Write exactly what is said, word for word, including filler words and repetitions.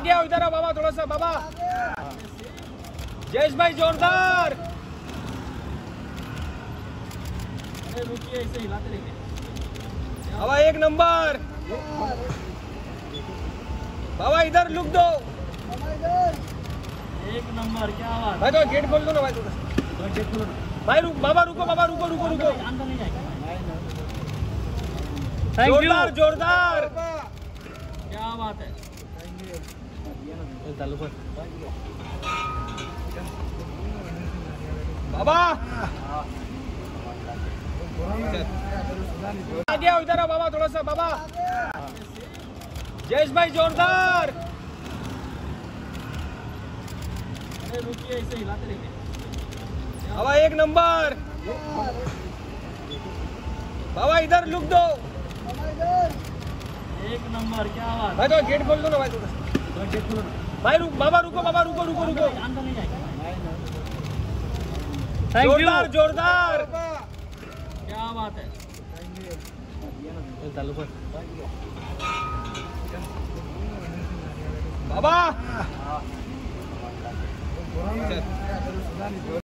आगे आओ, इधर आओ बाबा, थोड़ा सा बाबा। जयेश भाई जोरदार। रुकिए, ऐसे हिलाते रहिए। बाबा एक नंबर। बाबा इधर लुक दो। एक नंबर, क्या बात। भाई तो गेट खोल दो ना भाई, थोड़ा गेट खोलो ना भाई। रुक बाबा, रुको बाबा, रुको रुको रुको। अंदर नहीं जाएगा। जोरदार जोरदार। क्या बात है। चालू कर बाबा आगे आओ, इधर आओ बाबा, थोड़ा सा बाबा। जयेश भाई जोरदार। रुकिए, ऐसे हिलाते रहिए। बाबा एक नंबर। बाबा इधर लुक दो। एक नंबर, क्या बात। भाई तो गेट खोल दो ना भाई, थोड़ा गेट खोलो ना भाई। रुक बाबा, रुको बाबा, रुको रुको रुको। अंदर नहीं जाएगा। जोरदार जोरदार। क्या बात है। चालू कर बाबा